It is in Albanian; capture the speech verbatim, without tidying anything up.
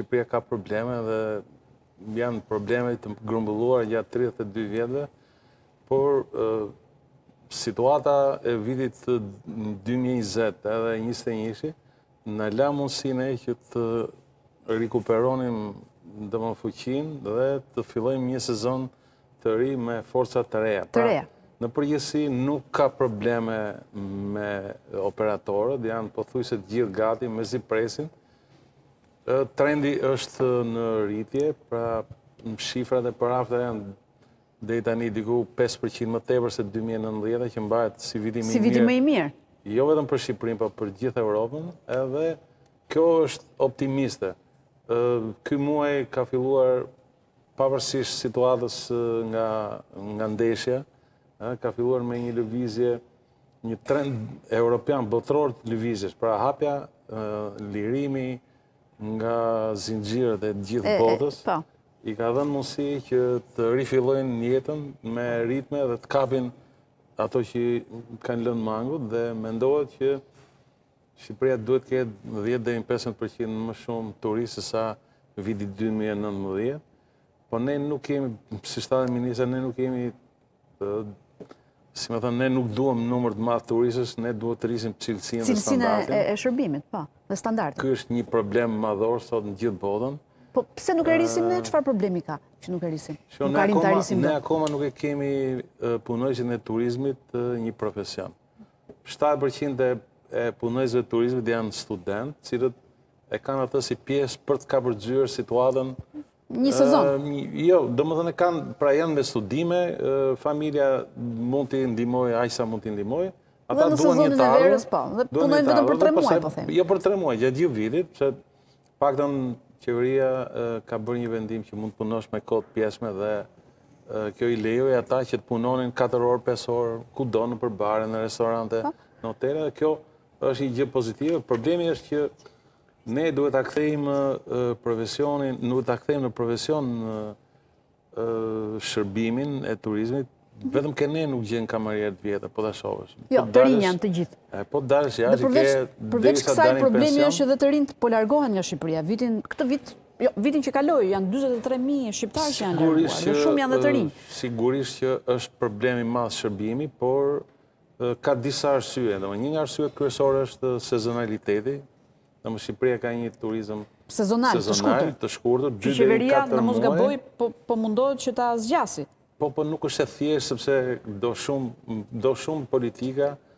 Shqipëria ka probleme dhe janë probleme të grumbulluar gjatë tridhjetë e dy vjetëve, por situata e vitit dy mijë e njëzet edhe njëzet e njëshi në la mundësine që të rikuperonim dhe më fuqin dhe të fillojmë një sezon të ri me forcat të reja. Të reja. Në përgjithësi nuk ka probleme me operatorët, janë pothuajse të gjithë gati, mezi presin. Trendi është në rritje, pra shifrat e përafta janë deri tani diku pesë përqind më tepër se dy mijë e nëntëdhjetë, që mbahet si viti më i mirë. Si viti më i mirë. Jo vetëm për Shqipërinë, por për gjithë Europën, edhe kjo është optimiste. Ky muaj ka filluar pavarësisht situatës nga nga ndeshja, ka filluar me një lëvizje, një trend europian botëror të lëvizjes, pra hapja, lirimi nga zinxhirët e gjithë botës, i ka dhënë mundësi që të rifillojnë jetën me ritme dhe të kapin ato që kanë lënë mangut, dhe mendohet që Shqipëria duhet të ketë dhjetë deri në pesëmbëdhjetë përqind më shumë turistë se sa viti dy mijë e nëntëmbëdhjetë, po ne nuk kemi, si shtatë ministra, ne nuk kemi, si më thënë, ne nuk duam numër të madh turistësh, ne duhet të rrisim cilësinë dhe standardin. Cilësinë e shërbimit, po, dhe standardin. Ky është një problem madhor sot në gjithë botën. Po pse nuk e rrisim ne, çfarë problemi ka që nuk e rrisim? Nuk arrim të arrisim ne akoma nuk e kemi punojësit e turizmit një profesion. shtatë përqind e punojësve të turizmit janë studentë, cilët e kanë atë si pjesë për të kapërcyer situatën. Një sezon. Jo, domethënë kanë, pra janë me studime, familja mund t'i ndihmojë aq sa mund t'i ndihmojë. Ata duan një të ardhur. Po, dhe punojnë vetëm për tre muaj, po them. Jo për tre muaj, gjatë gjithë vitit, se paktën qeveria ka bërë një vendim që mund të punosh me kohë të pjesme dhe kjo i lejoj ata që të punonin katër orë, pesë orë, kudo në përbare, në restorante, në hotele, dhe kjo është një gjë pozitive. Problemi është që ne duhet ta kthejmë profesionin, duhet ta kthejmë në profesion shërbimin e turizmit. Vetëm ke ne nuk gjen kamarierë të vjetër, po ta shohësh. Jo, të rinj janë të gjithë. Po dalësh jashtë ke përveç kësaj problemi është edhe të rinjt po largohen nga Shqipëria. Vitin këtë vit, jo, vitin që kaloi janë dyzet e tre mijë shqiptarë që janë larguar, dhe shumë janë dhe të rinj. Sigurisht që është problemi i madh shërbimi, por ka disa arsye. Domethënë një nga arsyet kryesore është sezonaliteti. Domethënë Shqipëria ka një turizëm sezonal të shkurtër, dy deri në katër muaj. Qeveria, në mos gaboj, po mundohet që ta zgjasi. Po, po nuk është e thjeshtë, sepse do shumë, do shumë politika